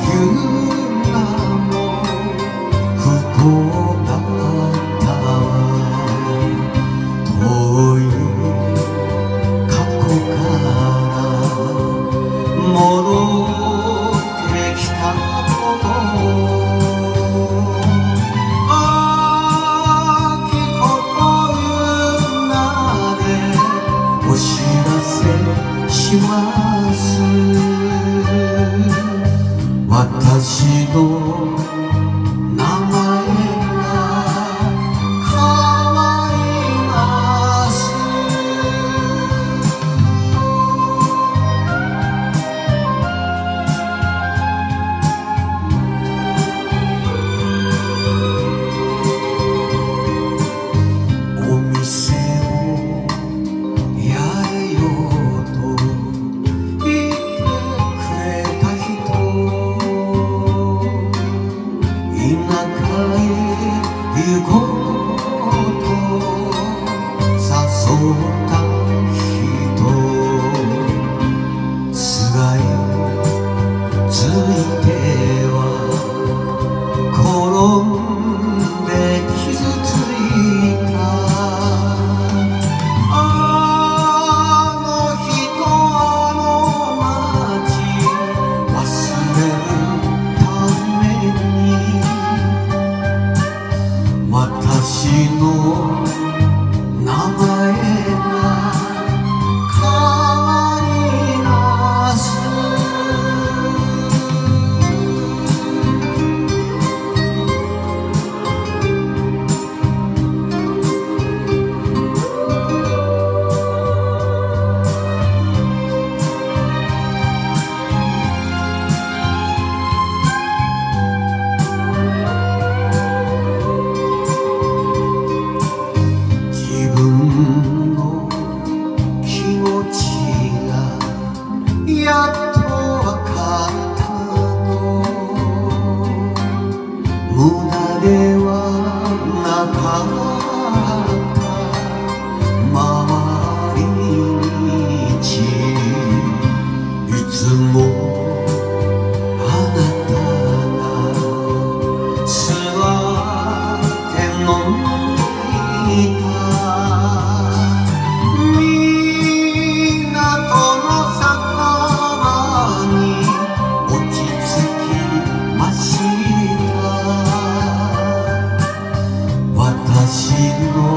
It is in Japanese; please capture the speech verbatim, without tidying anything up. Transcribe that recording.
夕がも不幸だった遠い過去から戻ってきたことします私の名前が変わりますお店をやれよ行こうと誘った人すがりついては転んで傷ついたあの人あの街忘れるために私の名前が変わりますやっとわかったの無駄ではなかった回り道いつもあなたが座って飲んでいた私の